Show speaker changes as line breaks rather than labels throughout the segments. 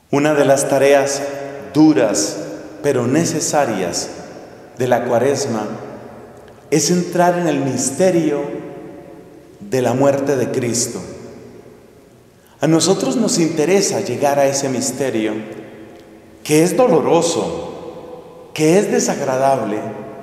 Una de las tareas duras pero necesarias de la Cuaresma es entrar en el misterio de la muerte de Cristo. A nosotros nos interesa llegar a ese misterio que es doloroso, que es desagradable,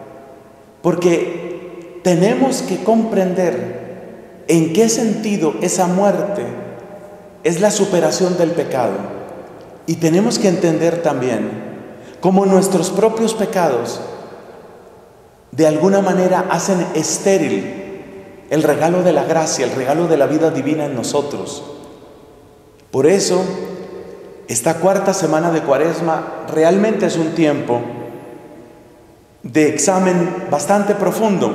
porque tenemos que comprender en qué sentido esa muerte es la superación del pecado. Y tenemos que entender también cómo nuestros propios pecados de alguna manera hacen estéril el regalo de la gracia, el regalo de la vida divina en nosotros. Por eso, esta cuarta semana de Cuaresma realmente es un tiempo de examen bastante profundo,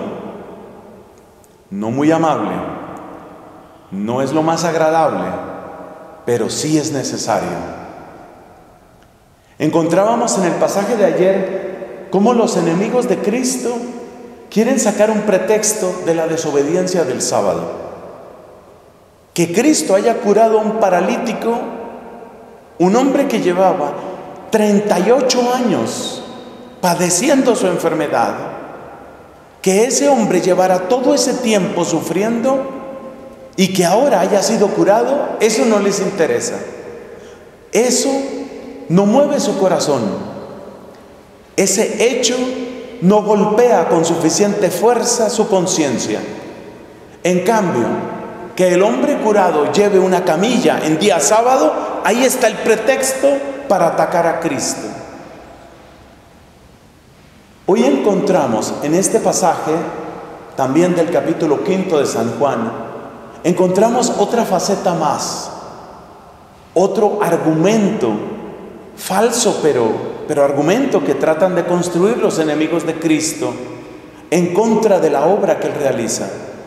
no muy amable, no es lo más agradable, pero sí es necesario. Encontrábamos en el pasaje de ayer cómo los enemigos de Cristo quieren sacar un pretexto de la desobediencia del sábado. Que Cristo haya curado a un paralítico, un hombre que llevaba 38 años padeciendo su enfermedad, que ese hombre llevara todo ese tiempo sufriendo y que ahora haya sido curado, eso no les interesa. Eso no mueve su corazón. Ese hecho no golpea con suficiente fuerza su conciencia. En cambio, que el hombre curado lleve una camilla en día sábado, ahí está el pretexto para atacar a Cristo. Hoy encontramos en este pasaje, también del capítulo 5 de San Juan, encontramos otra faceta más, otro argumento falso, pero argumento que tratan de construir los enemigos de Cristo en contra de la obra que Él realiza.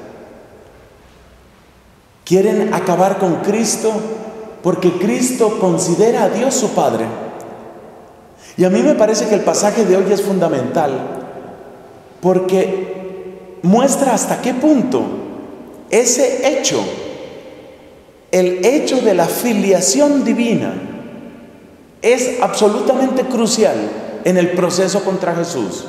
Quieren acabar con Cristo porque Cristo considera a Dios su Padre. Y a mí me parece que el pasaje de hoy es fundamental porque muestra hasta qué punto ese hecho, el hecho de la filiación divina, es absolutamente crucial en el proceso contra Jesús.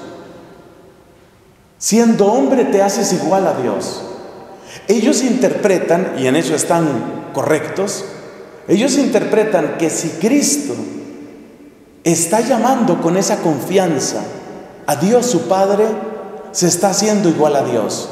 Siendo hombre te haces igual a Dios. Ellos interpretan, y en eso están correctos, ellos interpretan que si Cristo está llamando con esa confianza a Dios su Padre, se está haciendo igual a Dios.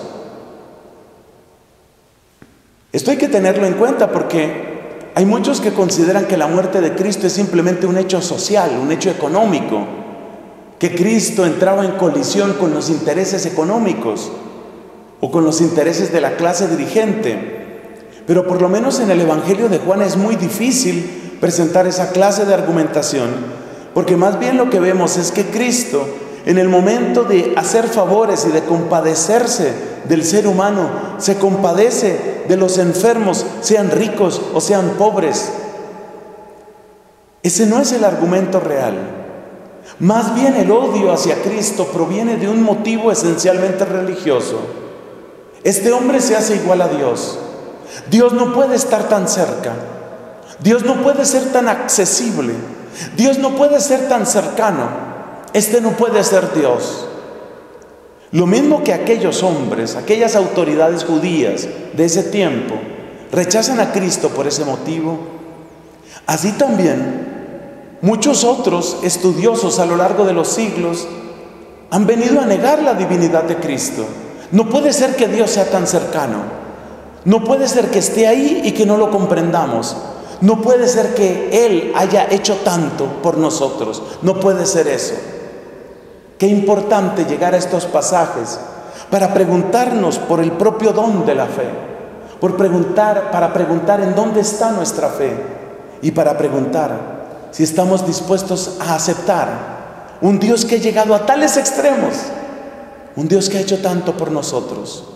Esto hay que tenerlo en cuenta porque hay muchos que consideran que la muerte de Cristo es simplemente un hecho social, un hecho económico, que Cristo entraba en colisión con los intereses económicos o con los intereses de la clase dirigente. Pero por lo menos en el Evangelio de Juan es muy difícil presentar esa clase de argumentación, porque más bien lo que vemos es que Cristo, en el momento de hacer favores y de compadecerse del ser humano, se compadece de los enfermos, sean ricos o sean pobres. Ese no es el argumento real. Más bien el odio hacia Cristo proviene de un motivo esencialmente religioso. Este hombre se hace igual a Dios. Dios no puede estar tan cerca. Dios no puede ser tan accesible. Dios no puede ser tan cercano. Este no puede ser Dios. Lo mismo que aquellos hombres, aquellas autoridades judías de ese tiempo rechazan a Cristo por ese motivo, así también muchos otros estudiosos a lo largo de los siglos han venido a negar la divinidad de Cristo. No puede ser que Dios sea tan cercano. No puede ser que esté ahí y que no lo comprendamos. No puede ser que Él haya hecho tanto por nosotros. No puede ser eso. Qué importante llegar a estos pasajes para preguntarnos por el propio don de la fe, para preguntar en dónde está nuestra fe y para preguntar si estamos dispuestos a aceptar un Dios que ha llegado a tales extremos, un Dios que ha hecho tanto por nosotros.